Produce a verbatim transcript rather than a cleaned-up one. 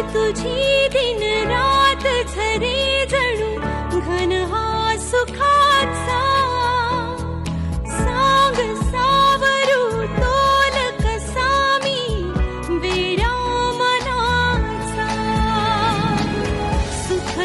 तुझी दिन रात झरे जणू घन हा सुखा